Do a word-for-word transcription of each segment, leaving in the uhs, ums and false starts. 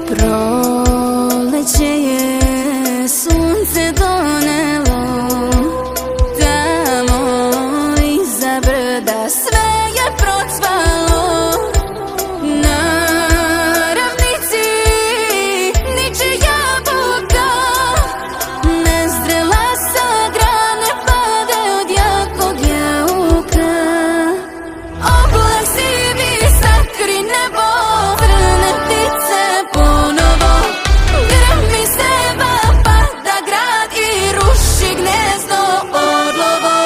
Proleće je, sunce donelo, tamo iza brda sve je procvalo. Na ravnici niče jabuka, nezrela sa grane pade od jakog jauka. Oblak sivi sakri nebo, vrne ptice ponovo, grmi seba pada grad i ruši gnezdo orlovo.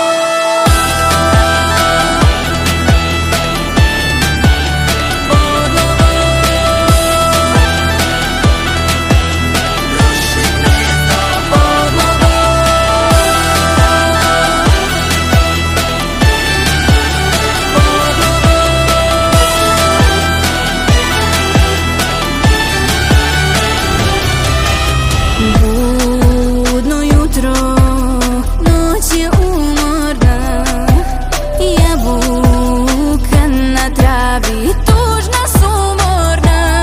Budno jutro, noć je umorna, jabuka na travi, tužna sumorna.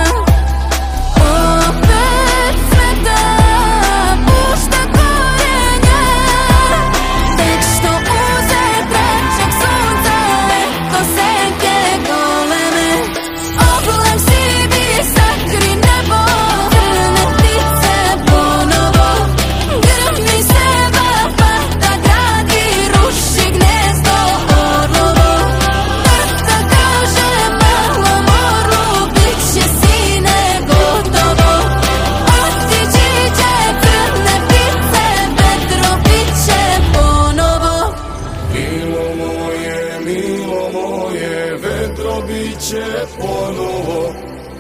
Opet cveta, pušta korenja, tek što uze trećeg sunca, eko senke goleme. Oblak sivi sakri nebo, vrne ptice ponovo, grmi seba pada grad i ruši gnezdo orlovo. Trta kaže malom orlu, bit će sine gotovo. Otići će crne ptice, vedro bit će ponovo. Milo moje, milo moje, vedro bit će ponovo.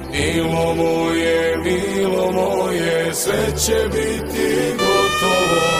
Milo moje, milo moje, sve će biti gotovo.